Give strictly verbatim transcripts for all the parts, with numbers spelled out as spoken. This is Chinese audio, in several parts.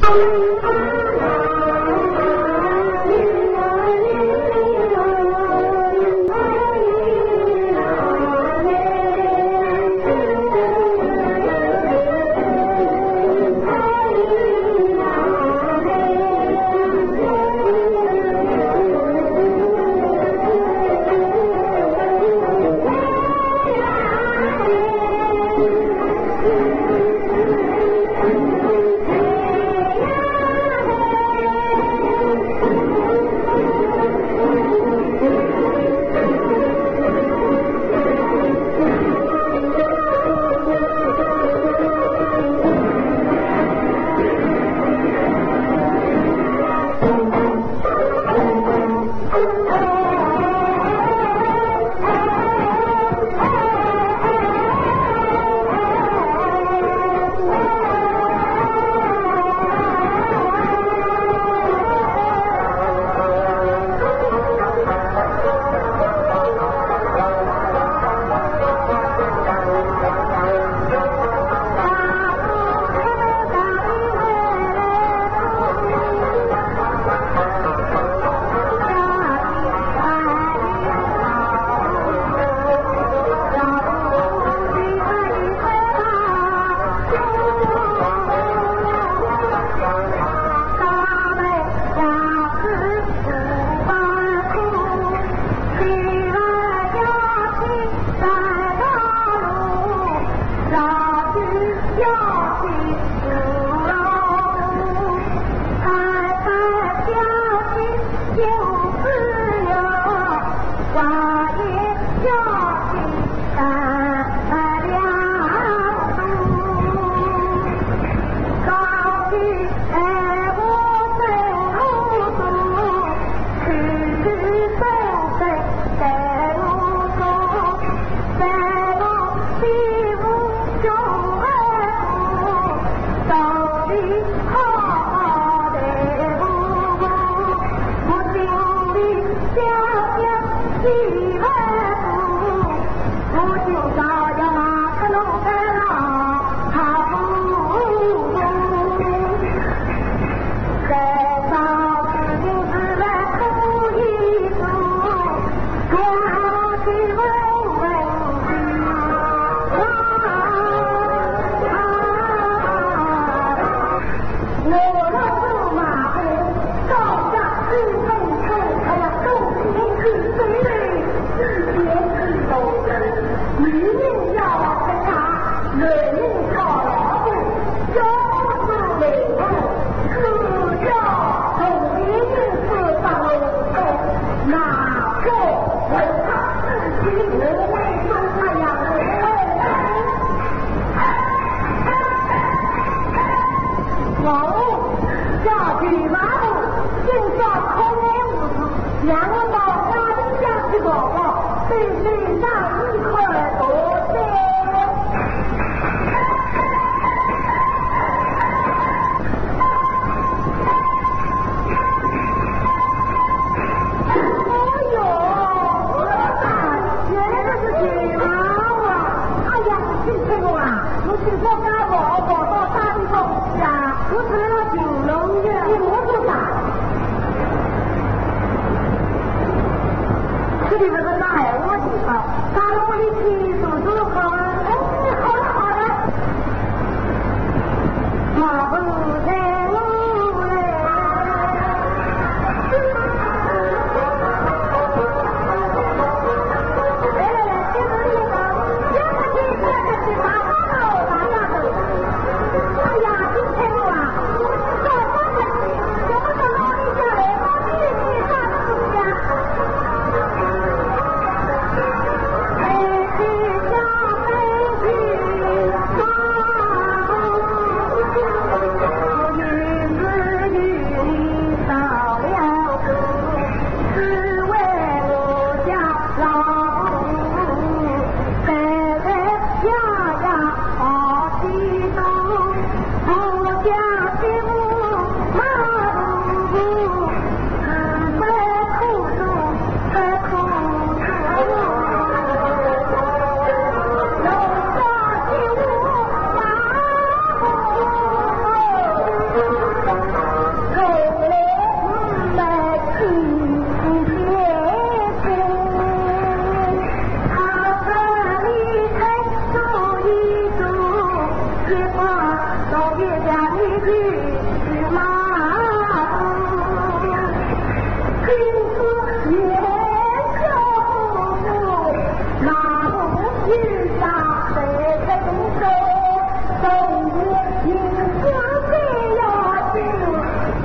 Thank you.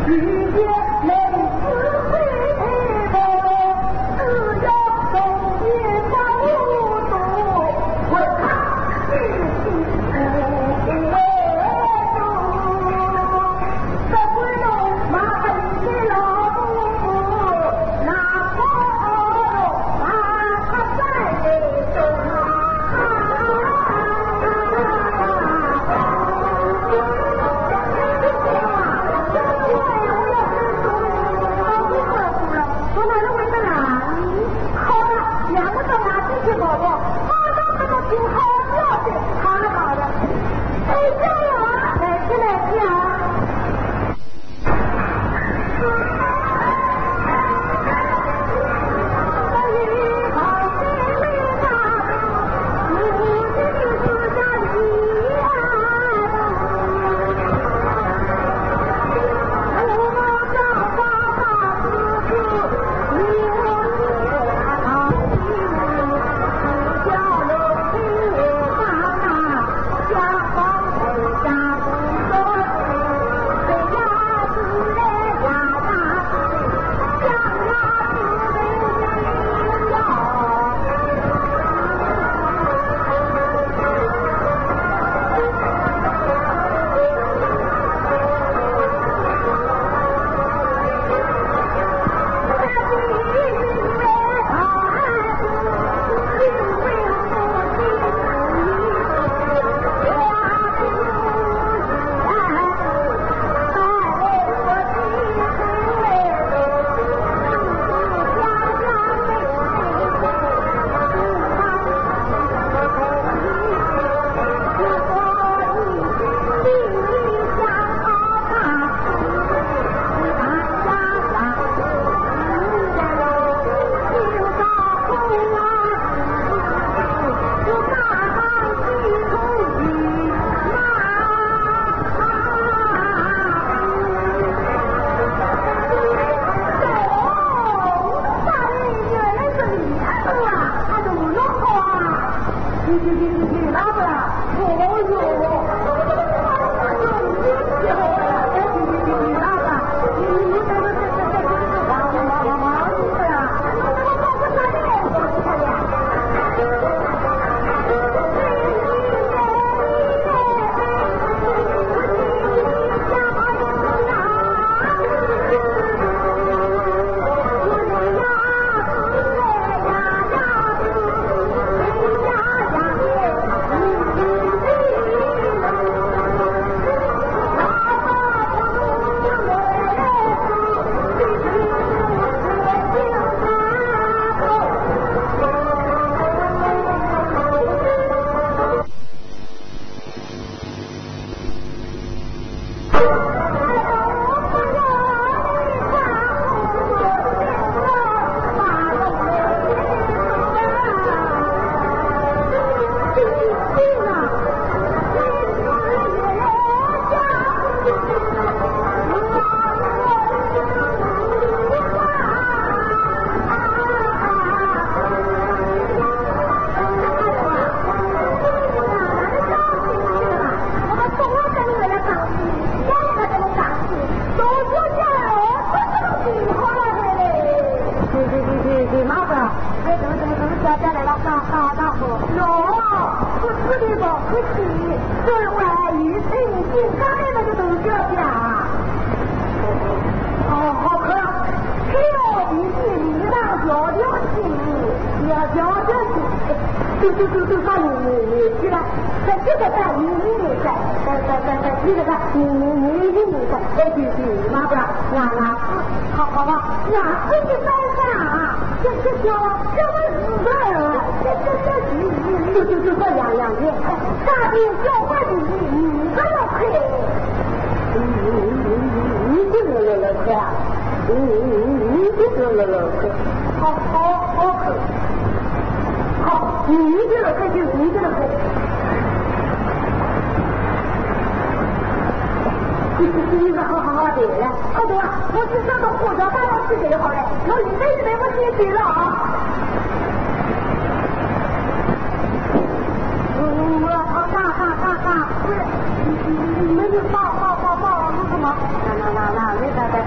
就就就就看你你你去了，在这个在你你你在在在在在这个在你你你你你在在去去妈不是俺俺好好吧，俺自己在干啊，这这这这么死的人，这这这就就就这两两句，大兵教坏你你你这么黑，你你你你你这个了了黑啊，你你你你这个了了黑，好好好黑。好，你一个人黑就一个人黑，你你你好好好对了，好多啊！我是上到火车站到吃这好嘞，老李这是没我先去了啊！我我干干干干，不是你你你们就报报报报那什么？那那那那那那那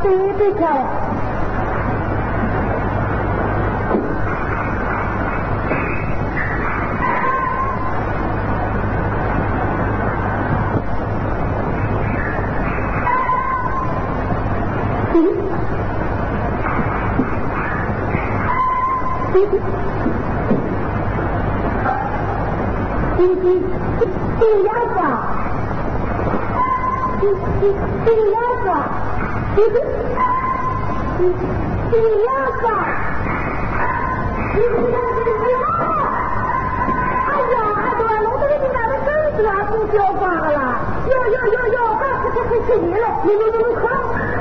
对对漂亮。第第第两个，第第第两个，第第第第两个，第第两个第二个。哎呀，俺说老子你那个真是啊，不叫话了，哟哟哟哟，快快快快起你了，你你你快！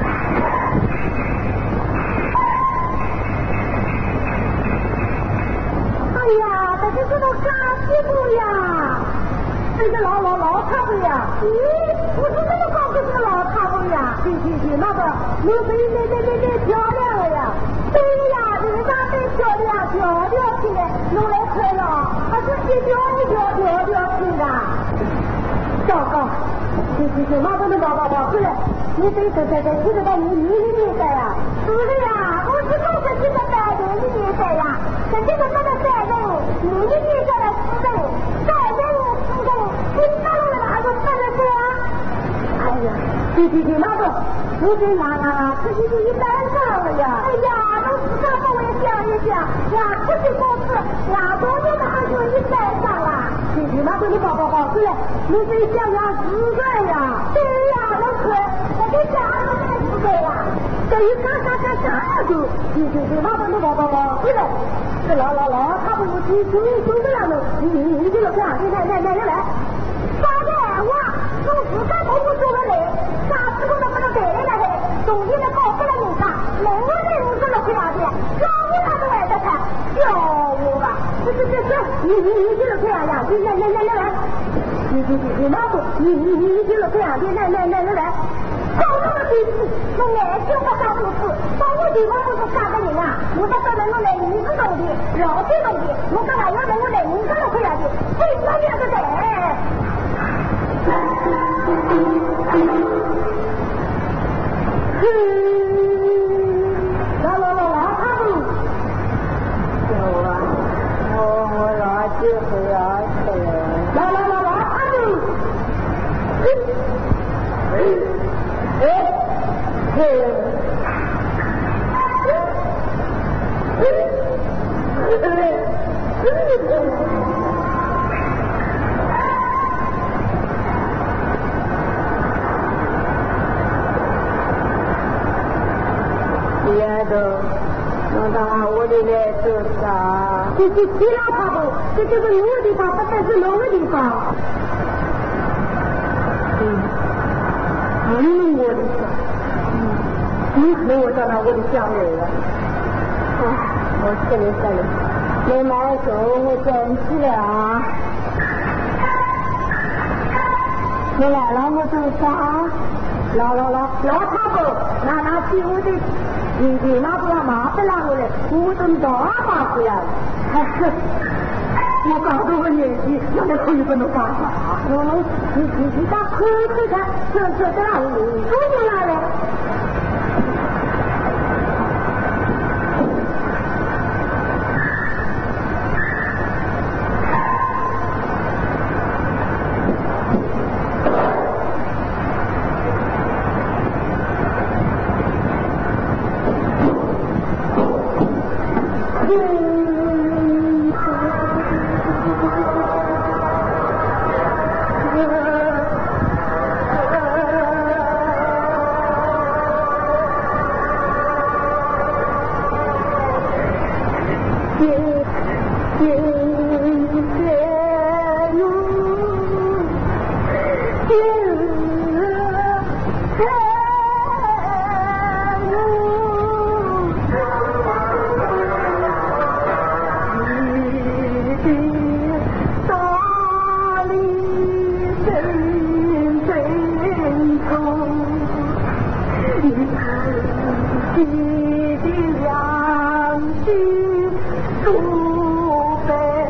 哎呀，这是这种啥媳妇呀？这个老老老太婆呀！咦，我说这么高个是个老太婆呀？对对对，那个刘飞那那那那漂亮了呀！对呀，人家真漂亮，漂亮起来，弄来快了，还是一条一条漂亮起的。糟糕！对对对，那个那宝宝宝回来，你得得得得，记得到你你你你在呀？是的呀，我是刚才记得在的，你你在呀？这这个那个在人，你你你在了是人，在人是人，你哪来哪个在了是啊？哎呀，对对对，那个，你这哪哪，这就是一般上了呀。哎呀，都自个帮我想一想，呀，这些公司，呀，多年的还就一般上了。对对，那个你宝宝宝回来，你得想想自个呀。对呀，老师，我得想想自个呀。这一干干干啥就，对对对，那个你宝宝宝回来。这老老老，他不就就就这样的，你你你这个这样，来来来来来，发财我从自个头部做了来，啥时候都不能带来了来，东西的搞不了你看，每个人都是这样的，让我那都来得看，叫我吧，这这这这，你你你就是这样呀，来来来来来来，你你你你老公，你你你你就是这样的，来来来来来。搞那么对付，我爱听个啥故事？到我地方都是啥个人啊？我到这来我来你个东的，老这东的，我干嘛要来我来你个这样的？为什么这个的？嗯，老老老老他们，有啊，我我老就会要吃了。老老老老他们，嗯。哎，嘿，丫头，弄到我的来做啥？这是其他地方，这就是有的地方，不但是某个地方。嗯。嗯，我的天，嗯，你可能我找到我的家人了。啊，我这里这里，没买走，我真是啊。你来了，我做啥？老老老老太婆，那那去我的弟弟那不要麻烦了我嘞，我都打麻回来了。哎，我搞到我年纪，那么可以不能办法。我你你你打口水看，这这这哪里？都不来了。你的良心不被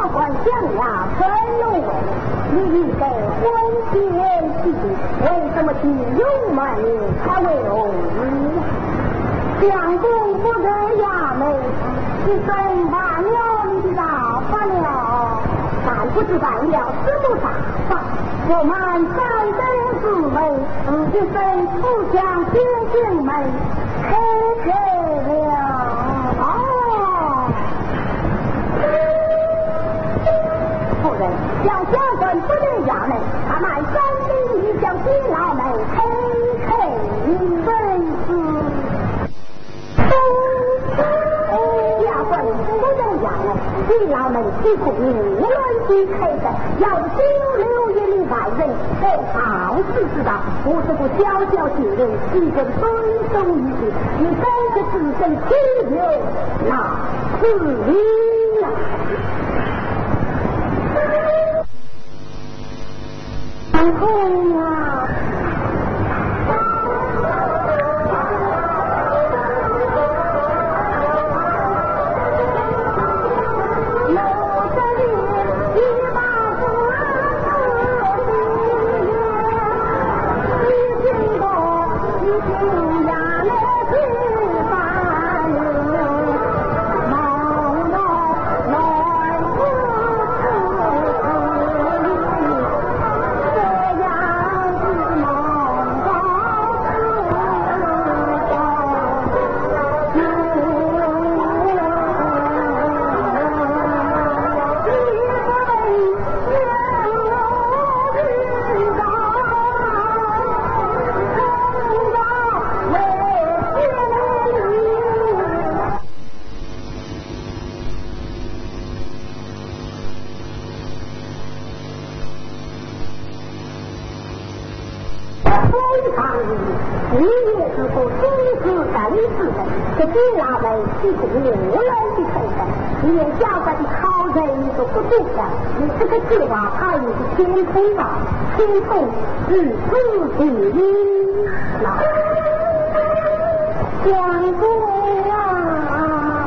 官降呀，分龙位，你给婚前喜，为什么去幽门才为偶遇？相公不得衙门，是真罢了你的大法了，但不知办了什么大法？我们三等姊妹，一生不相亲兄妹，嘿嘿了。哦，夫人，要相真不得衙门，他们三等一向新老妹，嘿嘿，真是。要问不能养了，你老们几乎无论去开的，要九六一里外人，都好事知道，不是个小小情人，一个分手一句，你三个自身气流，那是你呀。老公啊！你也是个忠实干事的，这给老妹几乎无人的成分，你连小个的好人都不懂的，你这个计划他也是天通的，天通是自己的。相公啊！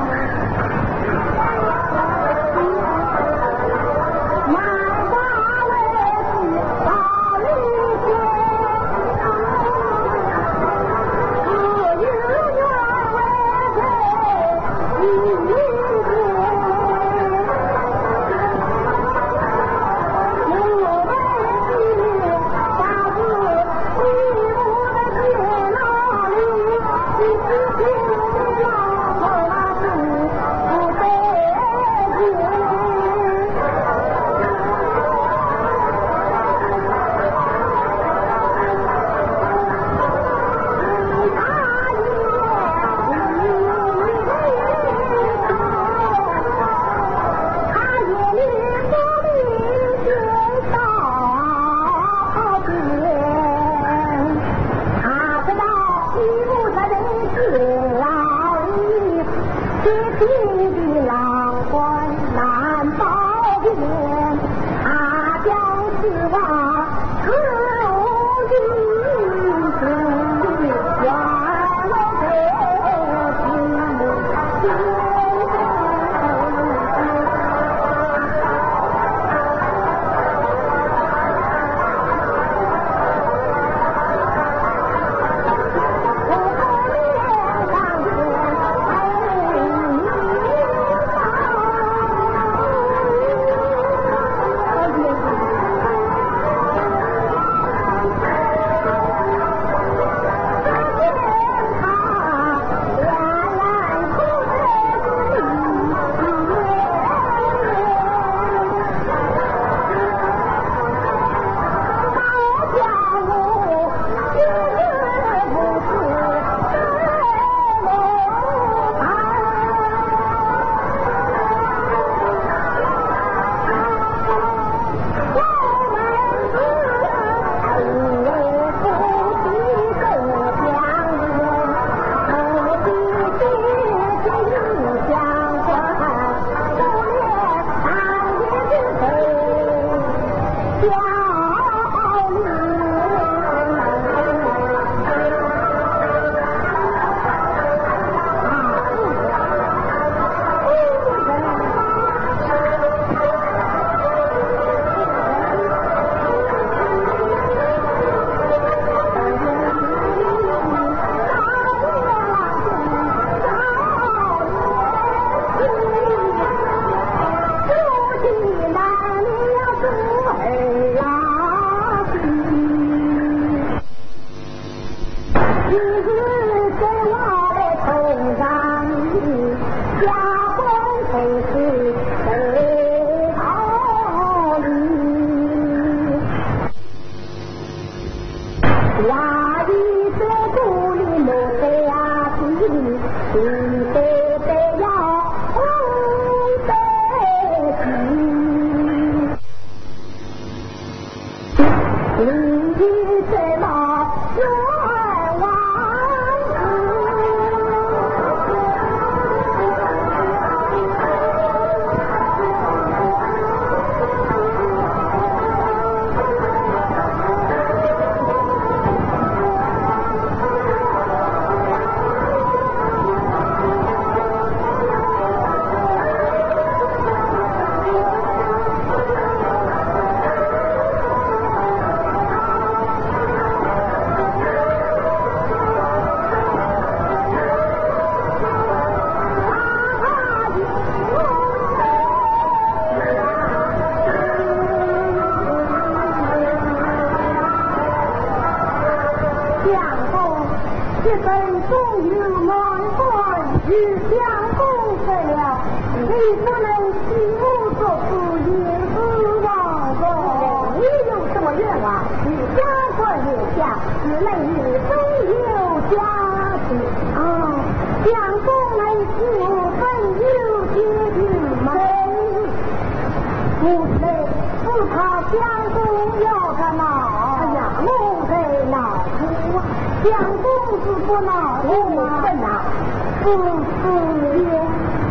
对了，你不能欺负做主也不枉过。你有什么愿望？你家国有家，子内你都有家庭。啊，相公没事，本有家庭吗？不是，不怕相公要他闹。哎呀，我在闹哭啊！相公是不闹哭吗？不闹，不是也。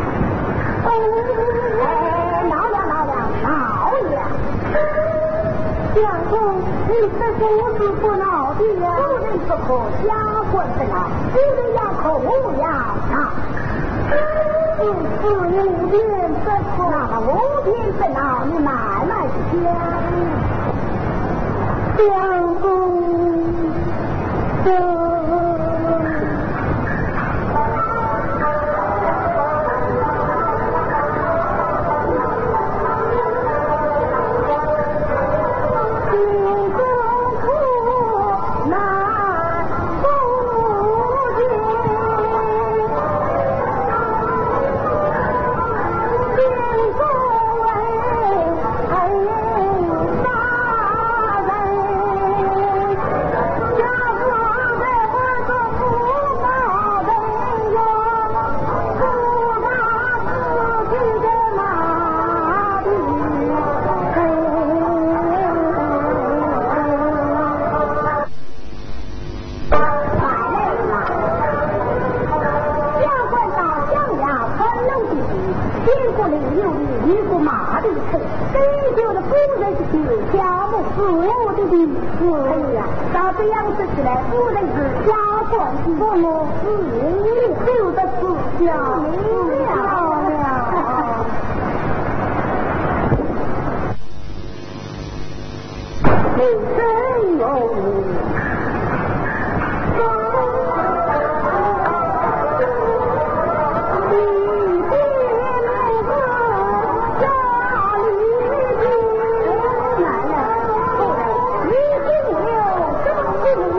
哎，闹了闹了闹了！相公，你这不是不闹的呀？不能不可家混的闹，不能要口要闹。不是五天不可，那么五天不闹，你哪来的家？相公，这。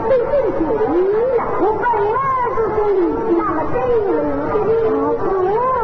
我本来就是你那么对了，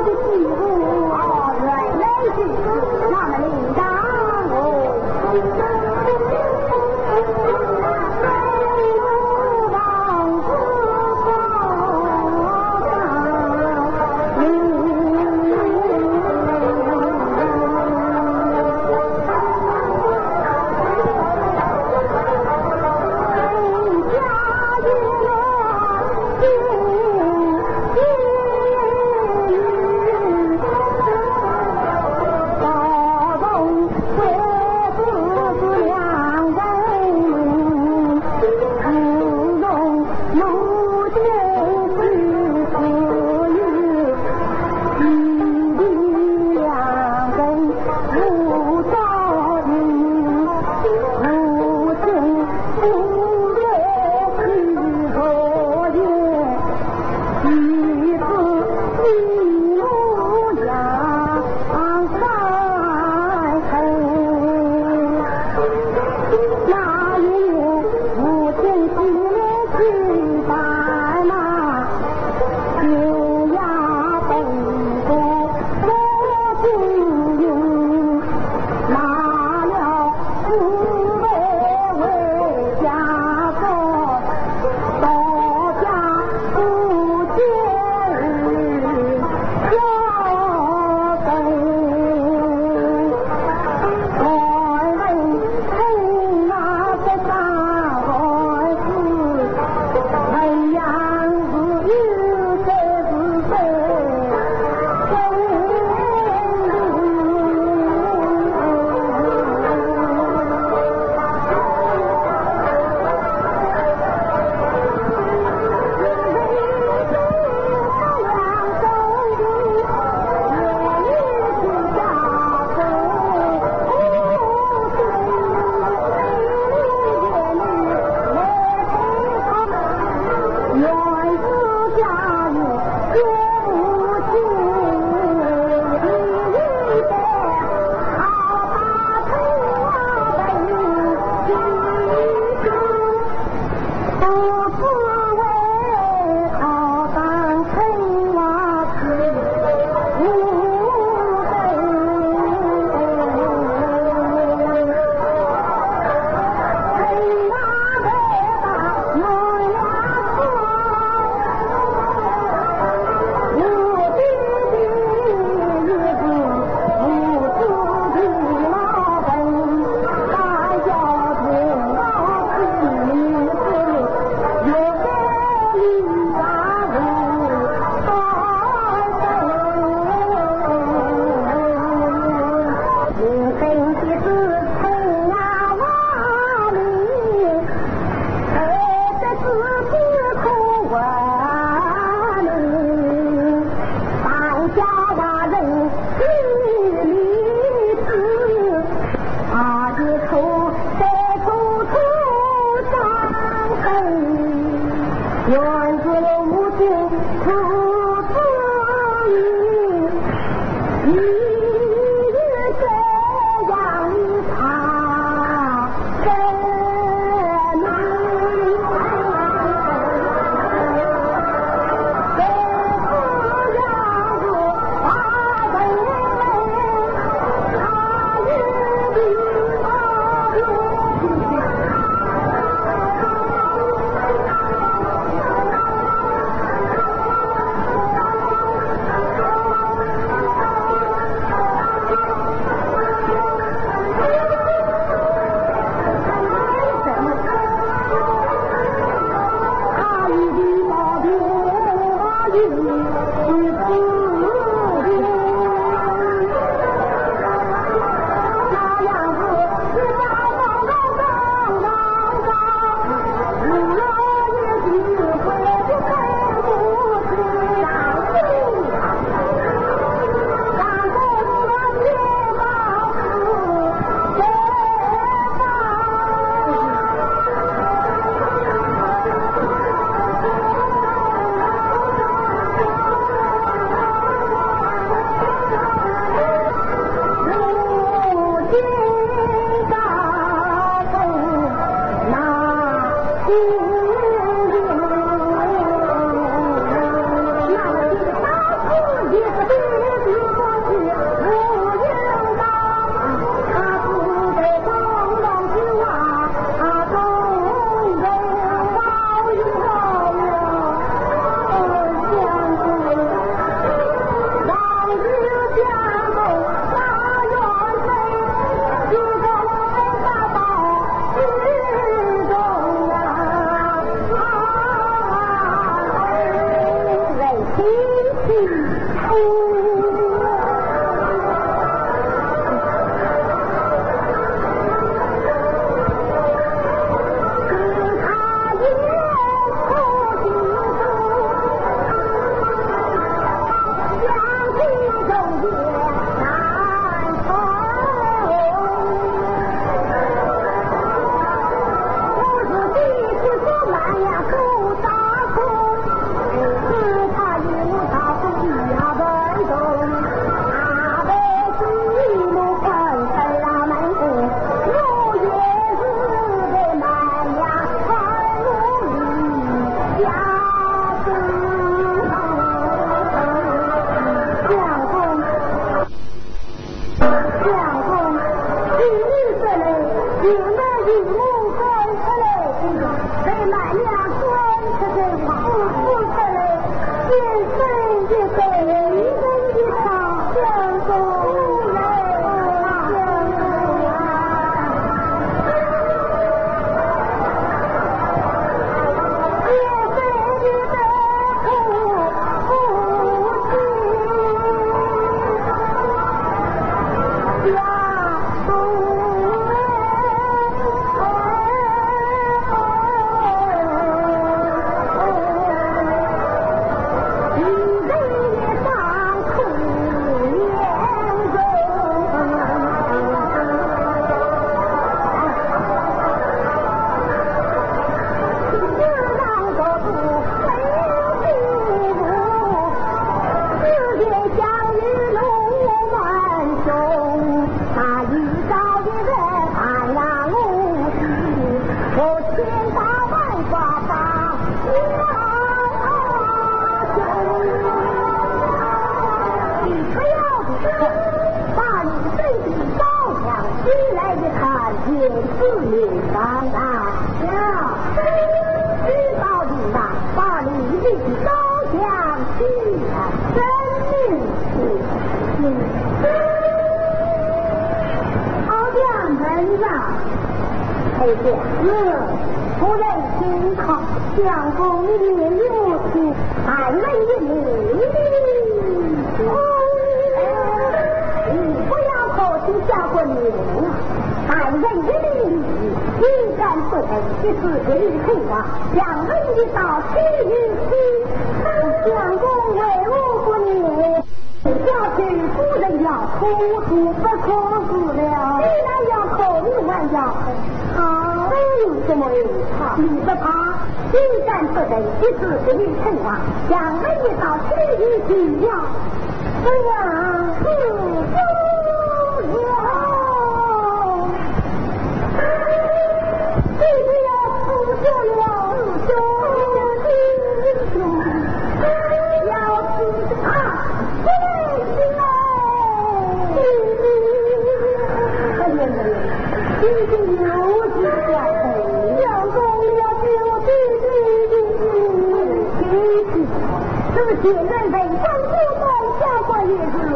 两个一道去一去呀，哎呀，嗯。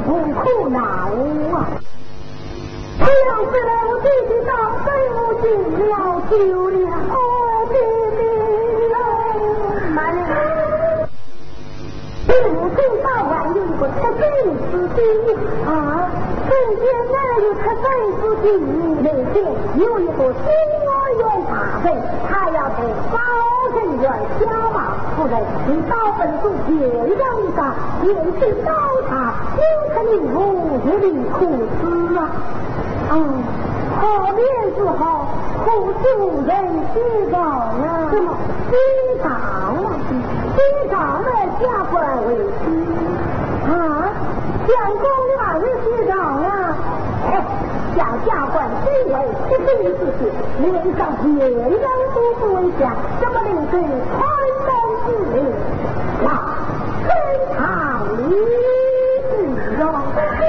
痛苦难无啊！这样子来，我弟弟当被我进了酒了，哦，弟弟啊，妈呀！第五岁大晚有一个七岁之弟啊，中间那有七岁之弟，那边有一个新二院大人，他要在高正院下马，不然你到本处别让一个，也去刀他，就看你无力苦思啊！嗯，好面子好，苦主人知道啊！什么新长啊？新长的下官为妻啊？相公哪位师长啊？哎，想下官虽为这个意思，脸上别人都不为想，怎么能对宽容之人？那非常理智哦。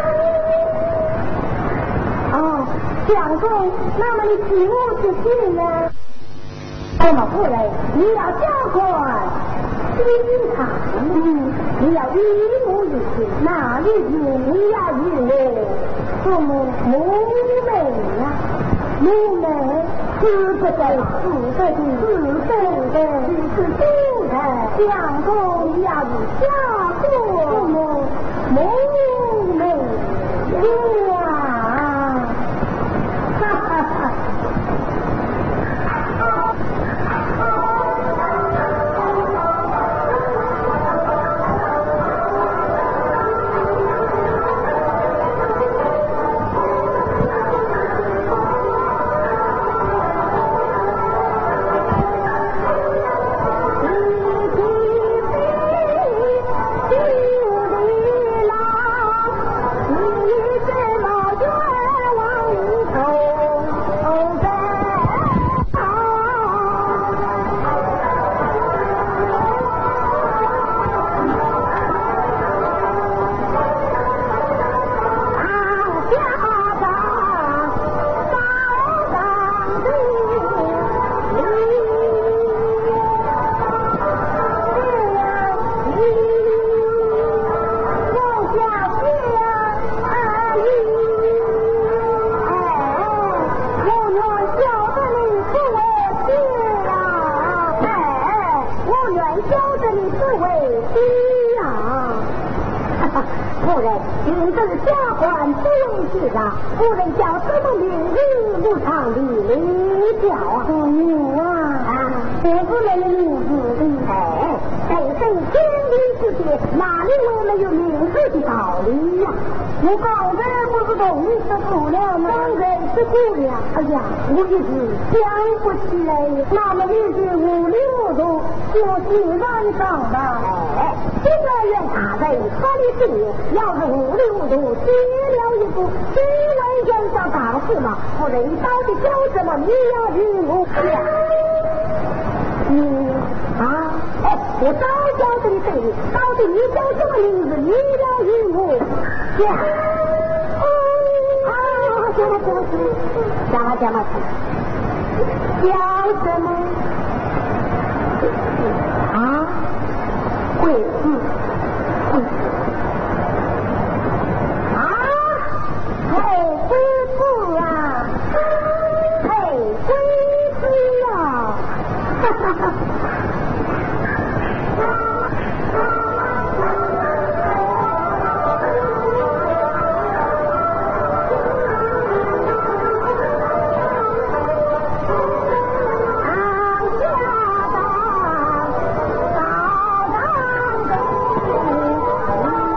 哦，相公，那么你请我去信呢？那么后来你要下官心肠，嗯，你要一母一心，哪里有呀有嘞？父母母美呀，母美是不得是的是的的，是对的。相公你要有下过父母母美呀，哈哈哈。夫人叫什么名字？不常理里叫啊，母啊啊！这夫人的名字的，哎，在这天地之间，哪里有没有名字的道理呀？我刚才不是同意吃姑娘吗？刚才吃姑娘，哎呀，我一时想不起来。那么你是五六度，就自然上吧。哎，这个院大人他的事业，要是五六度接了一步，虽然见上大事嘛，夫人到底叫什么名呀？名我呀？你啊，哎，我早叫这里这里，到底你叫什么名字？你了于我呀？啊，行了行了行了，讲了讲了，叫什么？啊，贵子，贵子。嘿，贵妇啊，嘿，贵子啊，哈哈哈。啊，下到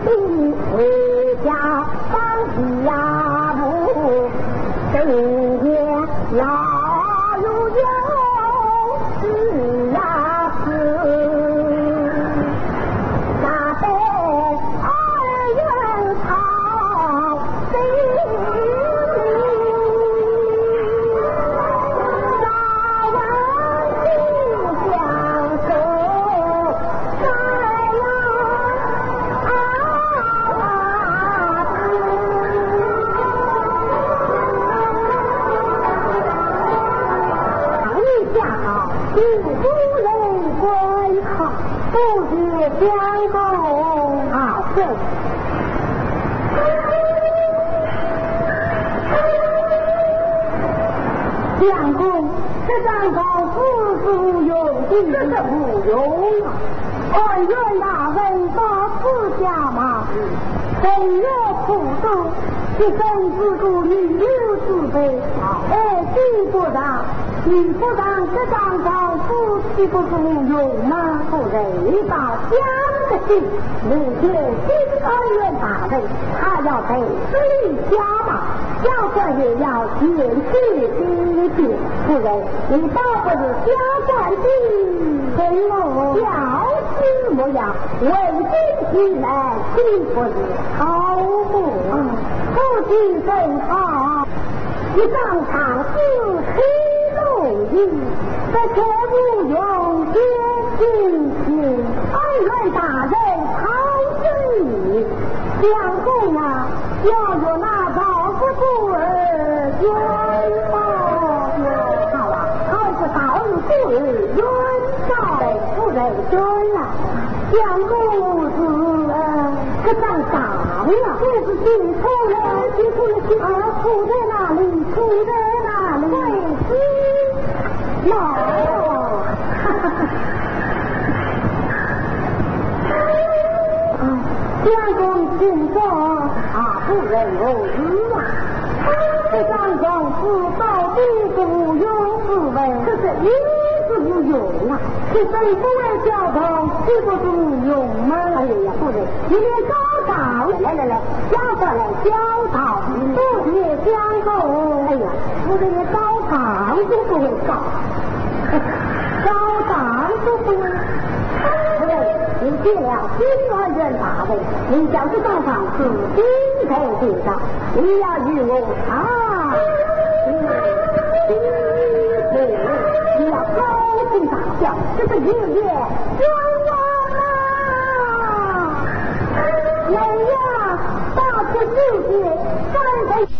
地回家放起呀母，正月老如有是呀是，那被二人讨谁相公啊，是相公，这张高夫妇有地，这是无用啊！二院大人把自家嘛，谁若苦斗，是生之故，女流之辈，哎，地不让。你不让这张高夫岂不是无用吗？夫人，你把江的信，明天新二院大人，他要被追加嘛，要这也要减去一点。夫人，你倒不是家战的，跟我小心模样，为君起来，岂不是好不？夫妻真好，一上场是黑。这却不用接亲亲，二院大人讨知你，相公啊，要有那老夫妇儿冤报。好啊，好是道路夫儿冤报夫人冤啊，相公是呃可上当啊，这是进错了，进错了，进错了，出在哪里？出在哪里？对。老，哈哈哈！相公请坐啊，不忍无语啊！这张公子到底是无用之问，这是一是无用啊！这谁不为交通，岂不是无用吗？哎呀，夫人，你连高道，来来来，交上来交道，不也相公？哎呀，夫人连高堂都不会高。高档都不会，夫人，你进了新二院大人，你将这道上是金头顶上，你要与我啊，你你你要高兴大笑，这是日月冤枉啊！人呀，大这世界三回。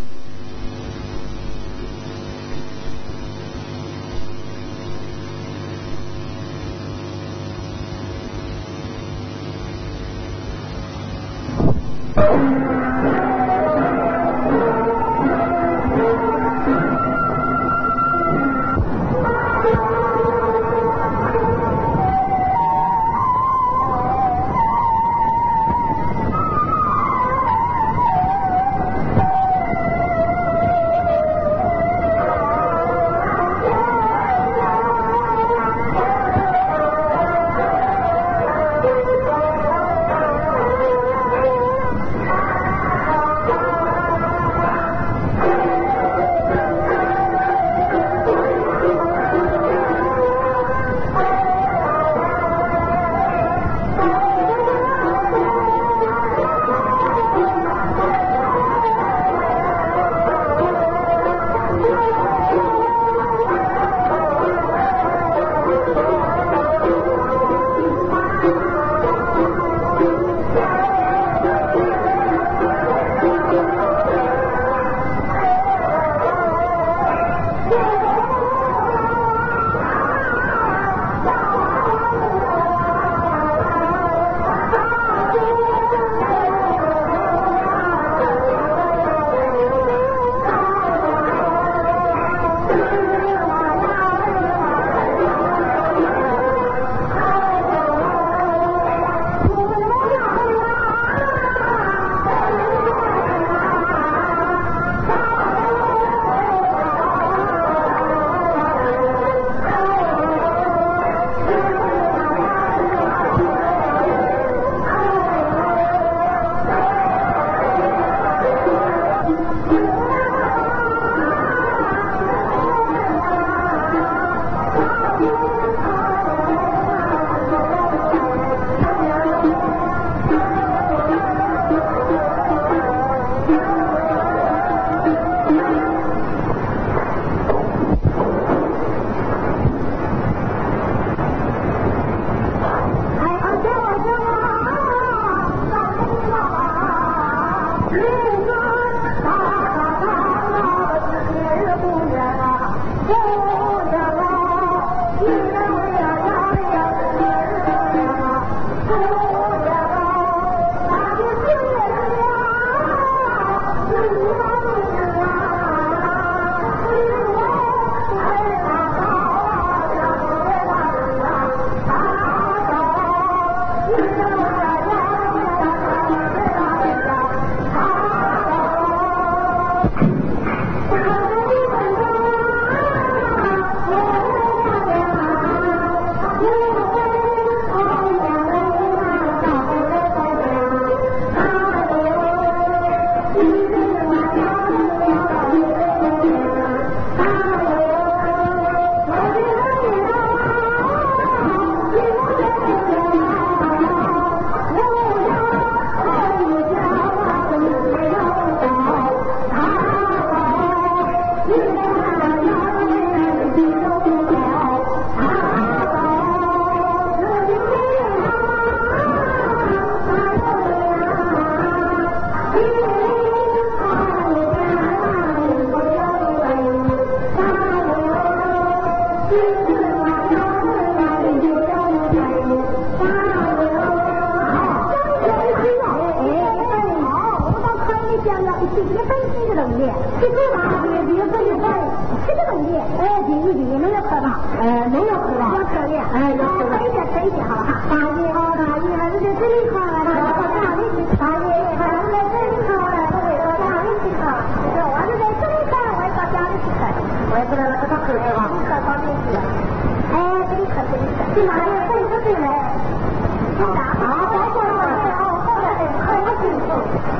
能力，这个嘛，别别不一般，这个能力，哎，第一第一没有课吧？哎，没有课吧？有课的，哎，有课的，一点吃一点好不好？大爷哦，大爷，还是在这里考了，到家里去，大爷还是在这里考了，都回到家里去考。这我是在这里考，我也到家里去考。我也不知道这个课是吧？考方面去了。哎，这里可这里可，去哪里？这里不对嘞。好，好，再过来，哦，后来的可不清楚。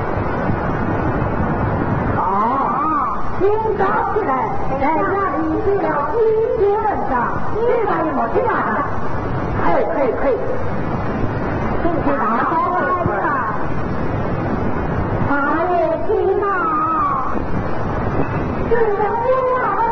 今早起来，在家里写了一篇文章，这个有没去哪的？可以可以可以，请去打好来吧。他也听到，是我啊。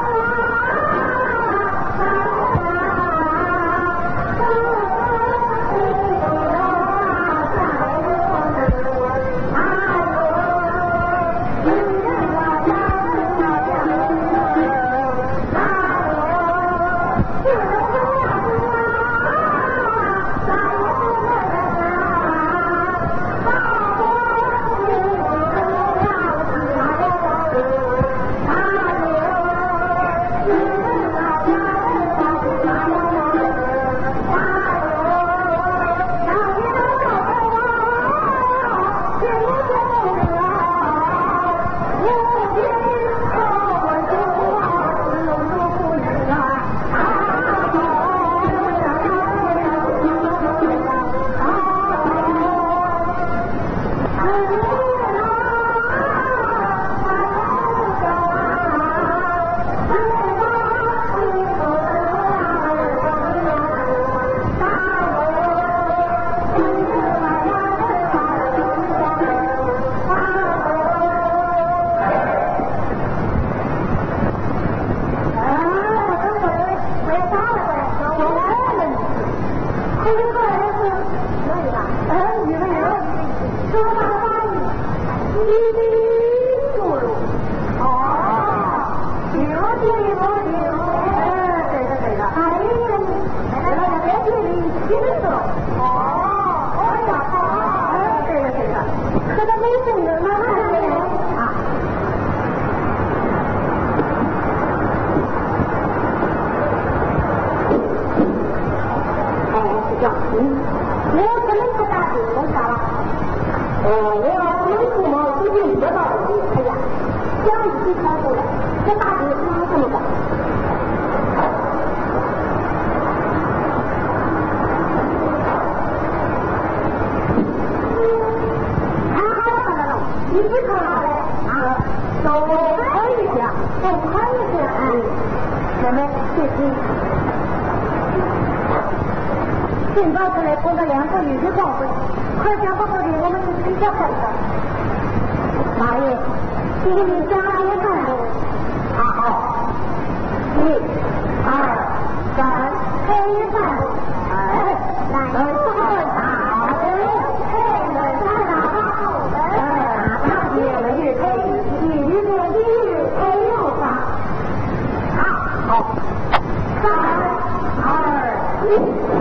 今早出来碰到两个女的光棍，可想不到的我们是比较快的。大爷，请你加点饭喽。啊好，一、二、三，开一饭喽。哎，来，来，好大的，哎，来，来，好的，哎，大姐了，越开一越多的越开又大。啊，好，三、二、一。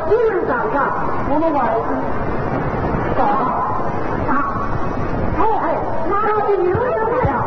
基本上上我们外资搞啊，哎哎，拿到第六个来了。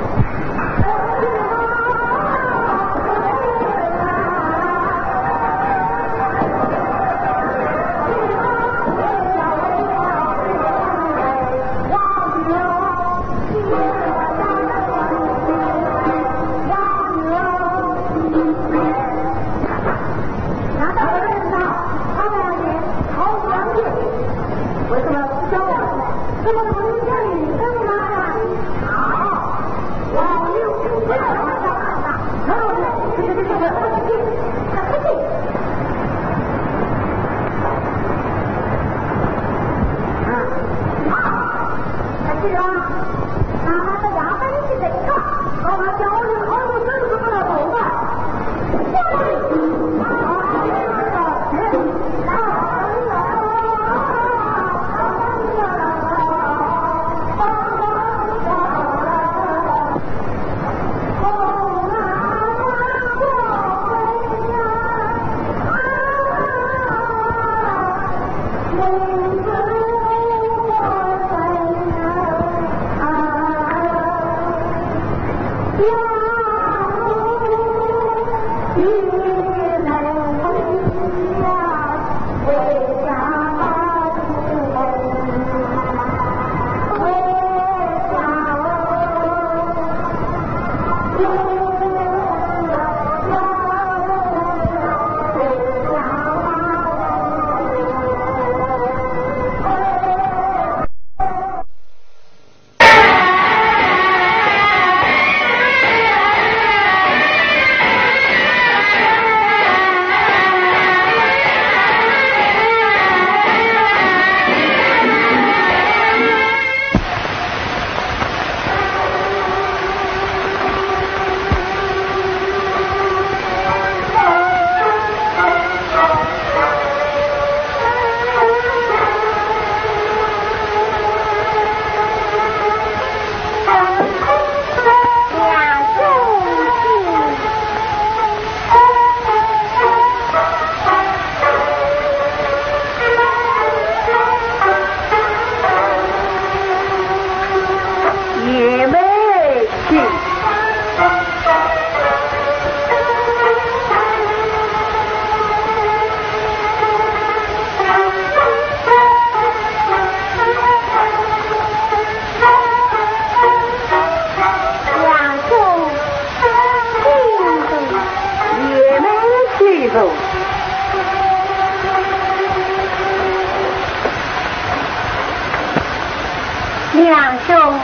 梁兄，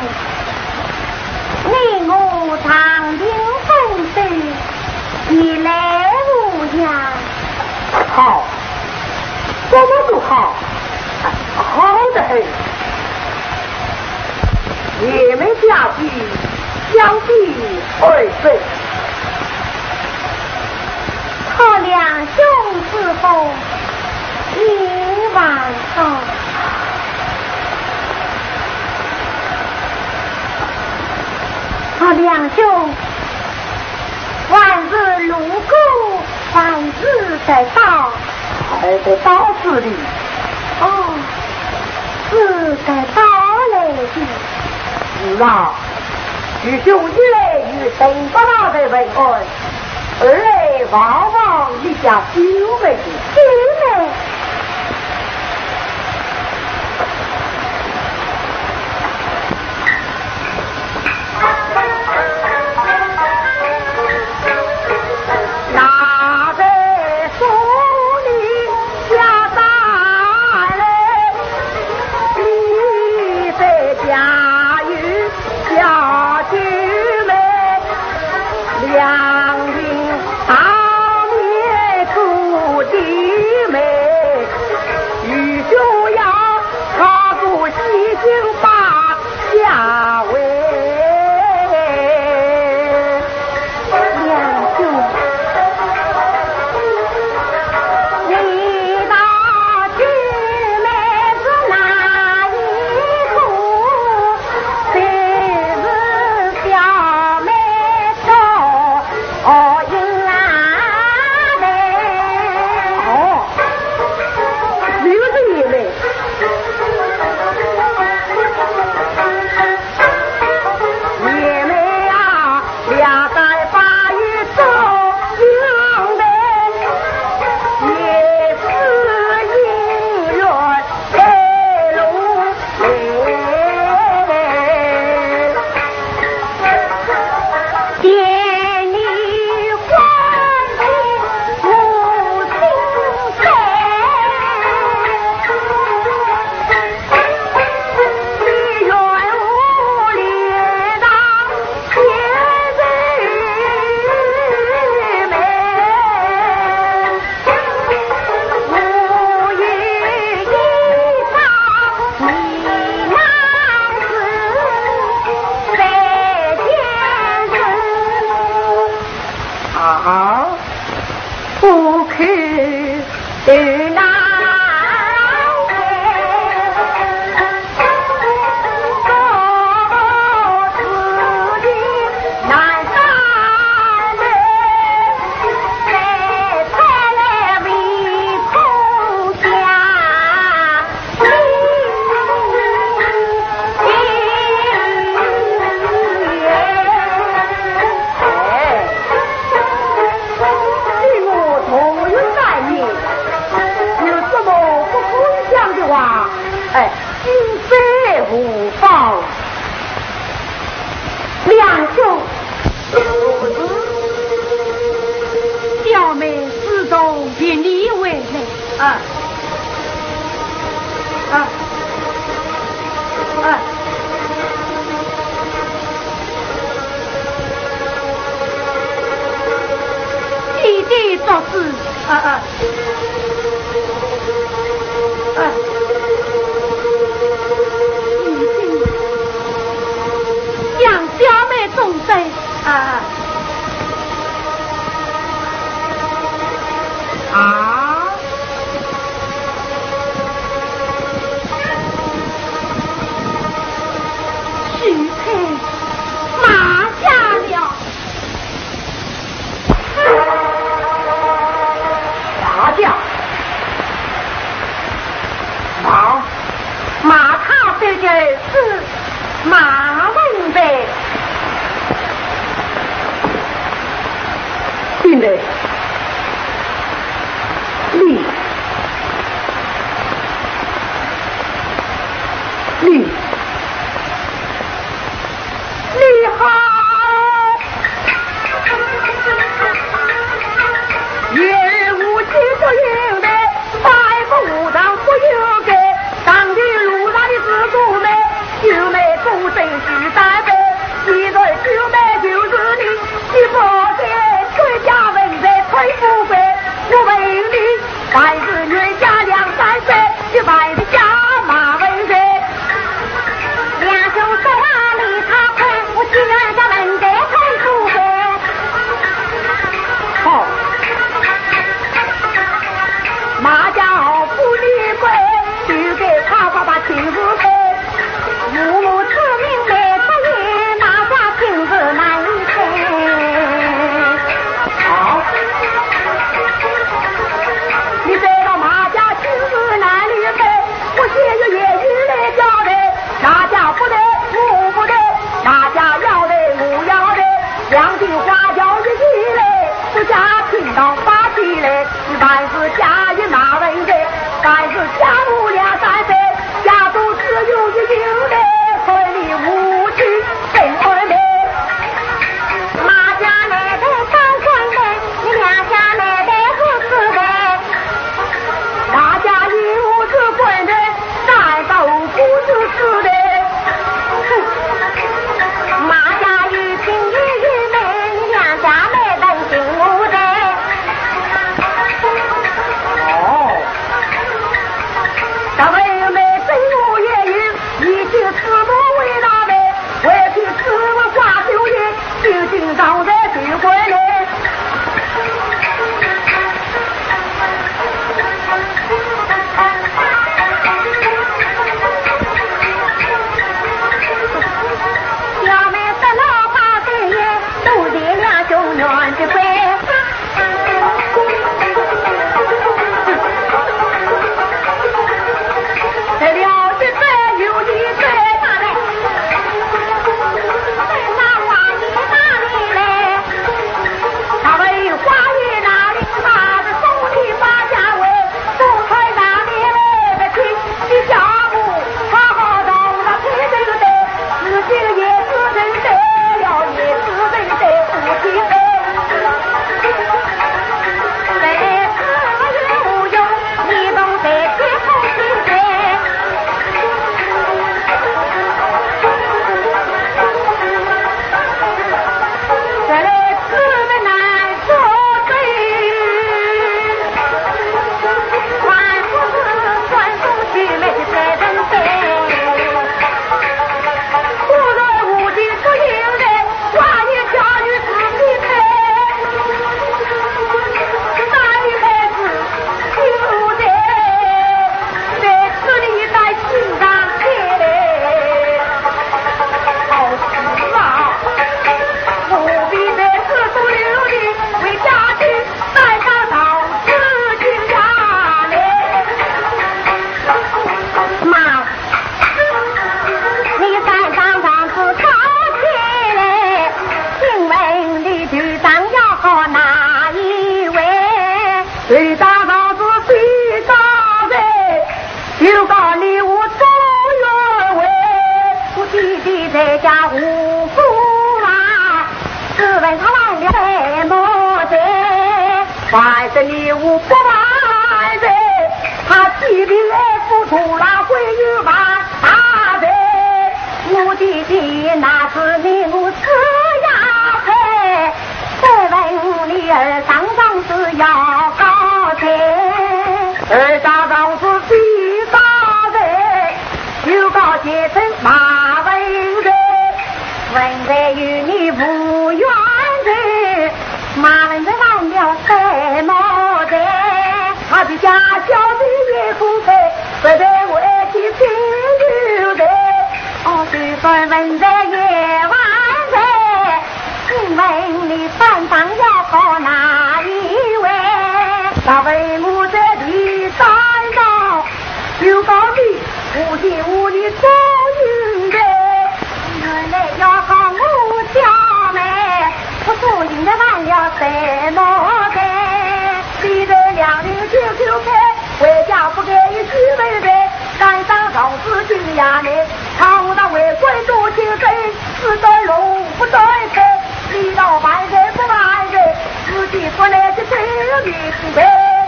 你我长亭风水，你来无恙？ 好，怎么都好，好的很。你们家居相比二岁， 靠梁兄之后，一晚上。靠梁兄，万日路过，万日在到， 还得到此地。 哦，是该到来的。 是啊，师兄一来与陈伯大的为恩，二来往往一家兄妹兄妹。 两云大面土地美。 啊啊啊！ 弟弟做事， 啊啊啊！ 已经将小妹送走。 啊啊！ 许配马家了。 马家，马马他这件事，马文呗。对的，你你你好，也无计不应的，百不无当不应的，当地路上的自古美，九妹不真是单背，一对九妹就是你，你不得崔家文在崔富贵，我为你凡是女家两三岁，就凡是家马文在。 两兄在哪里？他看我既然家门得崔富贵。 好，马家好不离归，就给他爸爸亲自陪。 母母之命没得意，马家亲自难配。 好，你知道马家亲自难离配，我写个言语来交代，哪家不得，我不得，哪家要得，我要得，两句花轿一起来，不家听到发起来，凡是家一马文的，凡是家母两三岁，家中只有一有的，村里无趣真二妹。 马家来的当官的，你两家来的不是的。 马家一无是官人，三斗不是死的。 马家一亲一玉妹，你两家来的进屋的。 哦，咱们妹真无言语，一起吃不为那妹，回去吃我花酒宴，就经常在聚会里。 小妹的老花对眼，都得两兄暖的归。 这了一岁有一岁， 那花你哪里来？ 他们花艺哪里把这送礼把家为，送开哪里来的亲，你家母好好到那推对对，自己也是对对了，也是对对不亲对。 谁知有用？你懂得最后心对。 这来姊妹难说对， 万不是专属许妹的责任对。 不论无尽不应的，花艺教育自己配。哪里开始有的，在此里在心上写的，好事啊！不必在此处留的，为家庭带上到自己家里。 妈，你山上长子抄起来，请问你局长要和哪一位？ 最大房子最大位，就告你我周原委。 我弟弟在家无辜啊，只问他来了什么的？ 凡是你我不完人， 的那是你母子呀配，再问你儿当当是要高才， 二大当是第大人，有高阶层马文人， 文人与你无缘人，马文人完了什么的？ 他的家小的也不配，不得为其亲友的。 哦，据说文人也完人，请问你担当要和哪一位？ 那位母在第三道，有高的无心无力做应的， 原来要和母家妹，我所应的完了什么的？ 逼得两人九九配，为家不给予虚伪的，赶上老子进衙门，常到为官多情深，只在龙不在身，理到万人不万人，自己不来的真命的。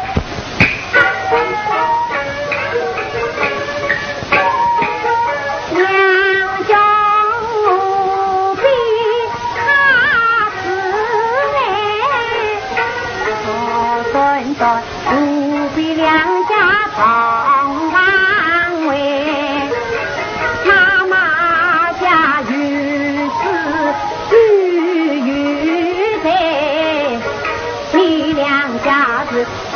娘家无比他是哎，我孙孙无比两家同安慰，妈妈家于是雨雨的，你两家子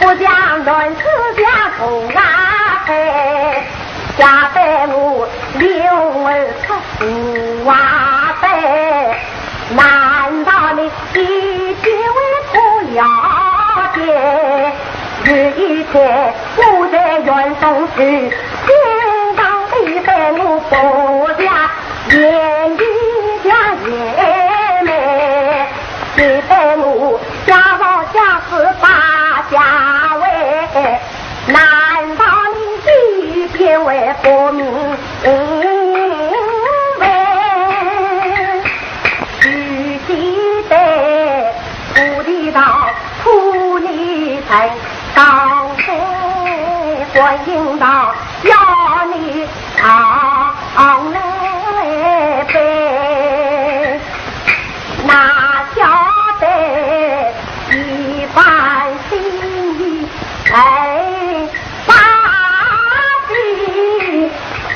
我将论此家从阿飞，家在我六儿不瓦飞，难道你一句为不了解？日一切我在远送去，天当地被我不家言语家也美，你被我家老家是大家为，难道你一点为不明白？只记得不地道土里才高飞，观音道要你常来背，哪晓得一番心意哎把地，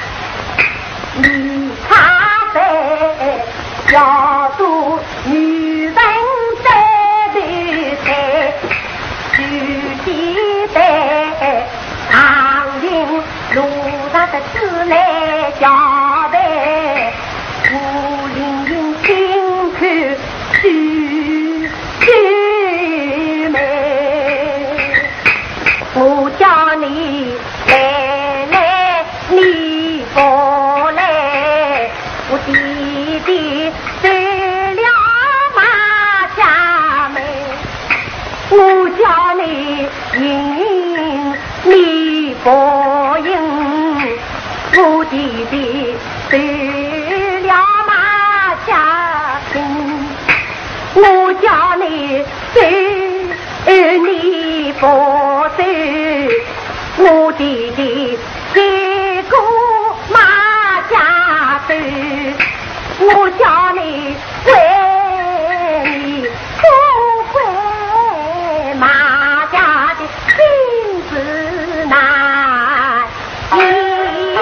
你咖啡要做女人在的菜，具体的长林路上的字来交代，武林辛苦去去美，我叫你来来你不来，我弟弟对了马家妹，我叫你赢你不赢，我弟弟对了马家亲，我叫你对你不对，我弟弟结果马家对，我叫你归你不归马家的心子难离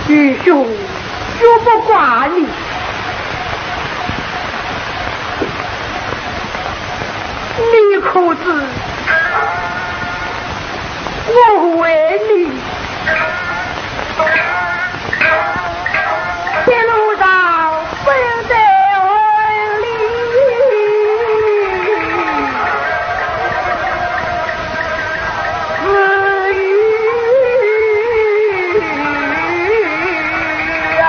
愚兄绝不挂你，你可知我为你一路上不得为你自语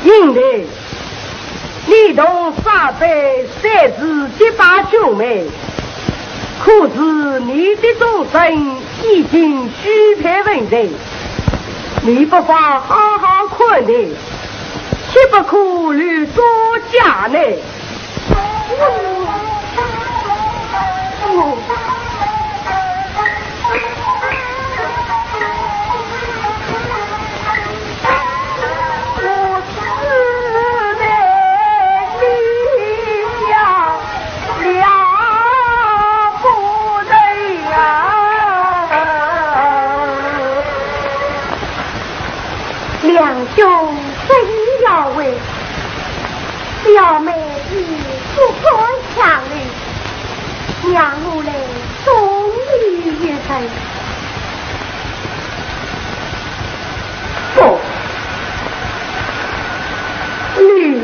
因为你同沙辈三子结拜兄妹，可是你的终身已经虚配为人，你不妨好好看呢，岂不考虑多嫁呢？ 两兄真要为表妹已不可强离，娘我来终于一生。 不，你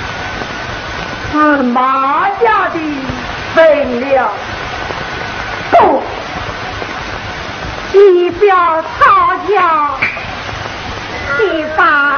是马家的分了。不， 你表吵架。地方